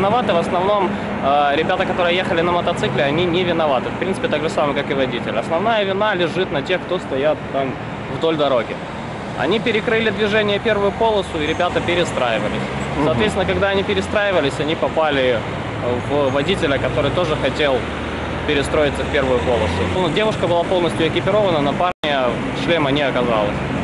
виноваты. В основном ребята, которые ехали на мотоцикле, они не виноваты. В принципе, так же самое, как и водитель. Основная вина лежит на тех, кто стоят там вдоль дороги. Они перекрыли движение первую полосу, и ребята перестраивались. Соответственно, когда они перестраивались, они попали в водителя, который тоже хотел перестроиться в первую полосу. Девушка была полностью экипирована, на парня шлема не оказалось.